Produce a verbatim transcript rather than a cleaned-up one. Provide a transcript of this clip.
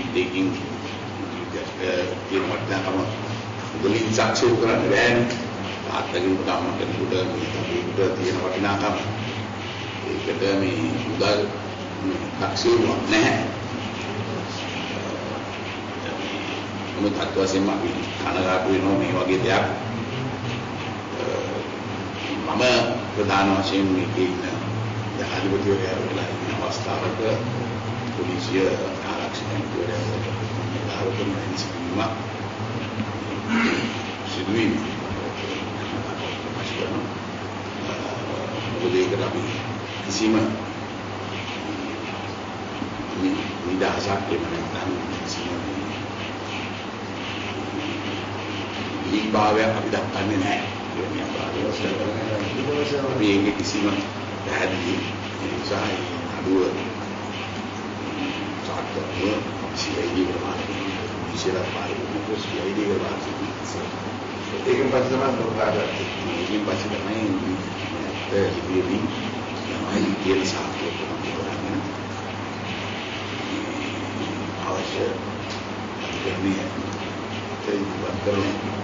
දෙකින් කියන වටිනාකම දෙලින් සාක්ෂි කරන්න බෑනේ. තාත්තගෙන් ගම්ම කෙනෙකුට මේකට තියෙන වටිනාකම ඒකට මේ උදල් තාක්ෂියක් නැහැ. මොකද අත් වශයෙන්ම අපි කනගාටු වෙනවා මේ වගේ දෙයක්. මම ප්‍රධාන වශයෙන් මේකේ ඉන්න ජනාධිපතිවරයා වෙලා ඉන්න අවස්ථාවක පොලිසිය ආරක්ෂකවරයා ආරෝපණ වෙනසීම සිදුවීම මොකද ඒකට අපි කිසිම නිදහසක් එහෙම නැත්නම් කිසිම ලිංගභාවයක් අපි දක්වන්නේ නැහැ. මේකේ කිසිම පැහැදිලි නිසා අඩුව සාර්ථකව සියයිදී කරනවා. විශේෂ පාරිභෝගික සියයිදී කරනවා. ඒකෙන් පස්සේ තමයි දොරකාරට මේකෙන් පස්සේ තමයි ඒ ඉතිරි යමයි කියන සාකච්ඡා කරන්නේ. අවශ්‍ය දෙන්නේ ඒ වත්තර